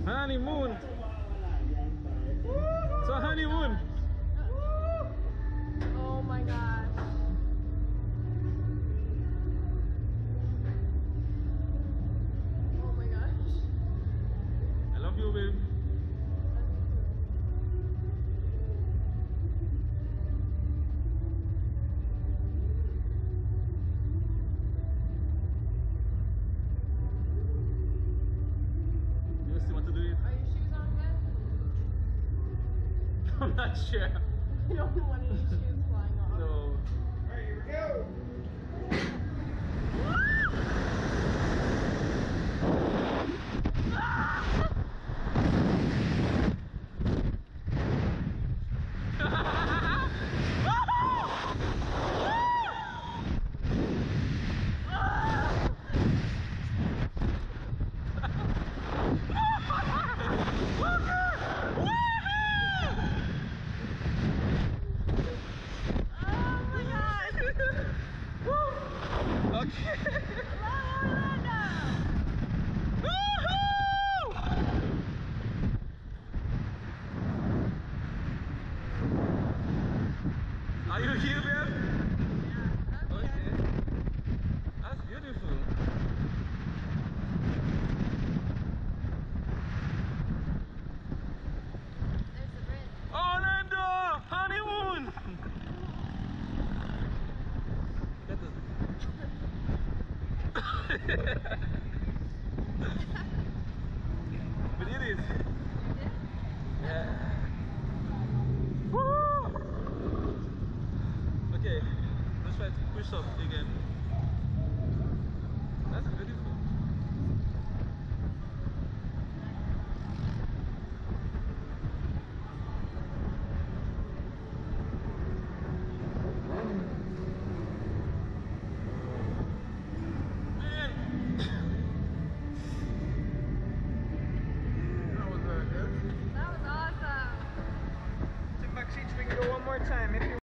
Honeymoon. It's a honeymoon. Oh my gosh. Oh my gosh. I love you, babe. You still want to do it? Are your shoes on good? I'm not sure. I don't want any shoes flying off. No. Alright, here we go. Okay. Are you here, babe? Yeah. Okay. That's beautiful. There's the bridge. Orlando! Honeymoon! That is... We did it! You did? Yeah. Woo! Okay, let's try to push up again. That's beautiful. Man! That was good. That was awesome. Take back seats, we can go one more time if you